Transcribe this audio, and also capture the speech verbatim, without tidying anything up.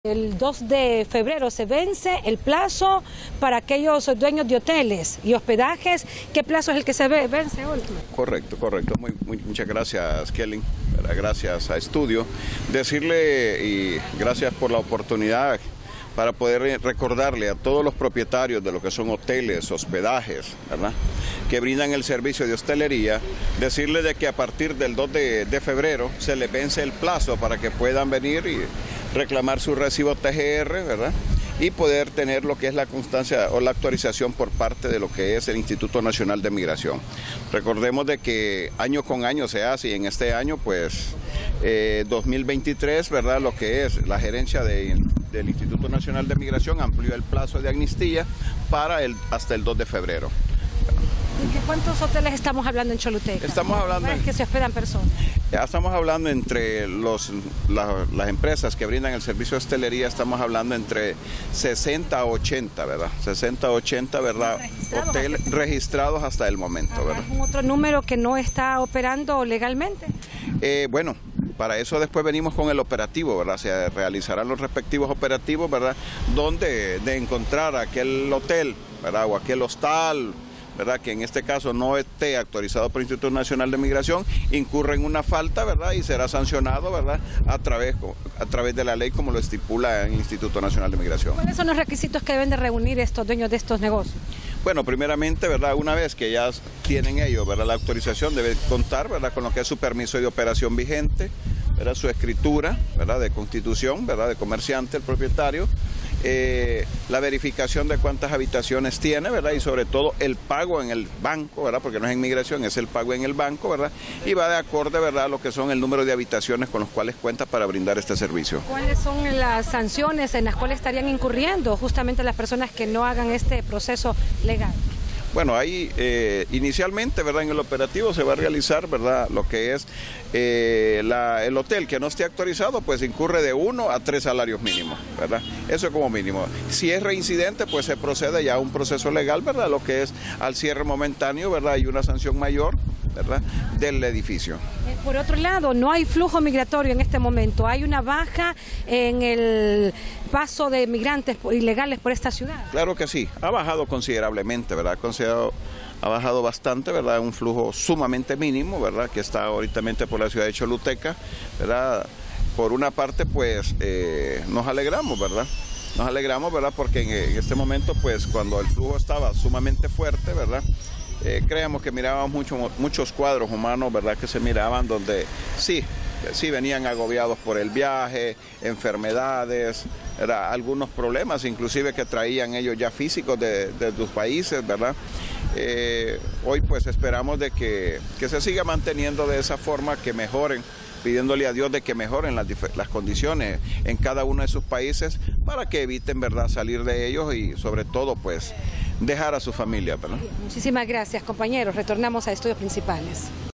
El dos de febrero se vence el plazo para aquellos dueños de hoteles y hospedajes. ¿Qué plazo es el que se vence hoy? Correcto, correcto. Muy, muy, muchas gracias, Kelly. Gracias a Estudio. Decirle y gracias por la oportunidad para poder recordarle a todos los propietarios de lo que son hoteles, hospedajes, ¿verdad?, que brindan el servicio de hostelería, decirle de que a partir del dos de febrero se les vence el plazo para que puedan venir y reclamar su recibo T G R, ¿verdad?, y poder tener lo que es la constancia o la actualización por parte de lo que es el Instituto Nacional de Migración. Recordemos de que año con año se hace y en este año, pues, eh, dos mil veintitrés, ¿verdad?, lo que es la gerencia de, del Instituto Nacional de Migración amplió el plazo de amnistía para el, hasta el dos de febrero. ¿De cuántos hoteles estamos hablando en Choluteca? Estamos hablando es que se hospedan personas. Ya estamos hablando entre los, la, las empresas que brindan el servicio de hostelería, estamos hablando entre sesenta a ochenta, ¿verdad? sesenta a ochenta, ¿verdad? ¿Registrados Hoteles hasta registrados hasta el momento, ¿verdad? ¿Algún otro número que no está operando legalmente? Eh, bueno, para eso después venimos con el operativo, ¿verdad? Se realizarán los respectivos operativos, ¿verdad?, donde de encontrar aquel hotel, ¿verdad?, o aquel hostal, ¿verdad?, que en este caso no esté actualizado por el Instituto Nacional de Migración, incurre en una falta, ¿verdad?, y será sancionado, ¿verdad?, a través, a través de la ley como lo estipula el Instituto Nacional de Migración. ¿Cuáles son los requisitos que deben de reunir estos dueños de estos negocios? Bueno, primeramente, ¿verdad?, una vez que ya tienen ellos, ¿verdad?, la autorización, debe contar, ¿verdad?, con lo que es su permiso de operación vigente, ¿verdad?, su escritura, ¿verdad?, de constitución, ¿verdad?, de comerciante, el propietario, eh, la verificación de cuántas habitaciones tiene, ¿verdad?, y sobre todo el pago en el banco, ¿verdad?, porque no es en migración, es el pago en el banco, ¿verdad?, y va de acorde, ¿verdad?, a lo que son el número de habitaciones con los cuales cuenta para brindar este servicio. ¿Cuáles son las sanciones en las cuales estarían incurriendo justamente las personas que no hagan este proceso legal? Bueno, ahí eh, inicialmente, ¿verdad?, en el operativo se va a realizar, ¿verdad?, lo que es eh, la, el hotel que no esté actualizado, pues incurre de uno a tres salarios mínimos, ¿verdad? Eso como mínimo. Si es reincidente, pues se procede ya a un proceso legal, ¿verdad?, lo que es al cierre momentáneo, ¿verdad?, y una sanción mayor, ¿verdad?, del edificio. Por otro lado, no hay flujo migratorio en este momento, hay una baja en el paso de migrantes ilegales por esta ciudad. Claro que sí, ha bajado considerablemente, ¿verdad?, considerado, ha bajado bastante, ¿verdad?, un flujo sumamente mínimo, ¿verdad?, que está ahorita por la ciudad de Choluteca, ¿verdad? Por una parte, pues, eh, nos alegramos, ¿verdad?, nos alegramos, ¿verdad?, porque en, en este momento, pues, cuando el flujo estaba sumamente fuerte, ¿verdad?, Eh, creemos que mirábamos mucho, muchos cuadros humanos, ¿verdad?, que se miraban donde sí, sí venían agobiados por el viaje, enfermedades, ¿verdad?, algunos problemas inclusive que traían ellos ya físicos de, de sus países, ¿verdad? Eh, hoy pues esperamos de que, que se siga manteniendo de esa forma, que mejoren, pidiéndole a Dios de que mejoren las, las condiciones en cada uno de sus países para que eviten, ¿verdad?, salir de ellos y sobre todo pues dejar a su familia, ¿verdad? Muchísimas gracias, compañeros. Retornamos a estudios principales.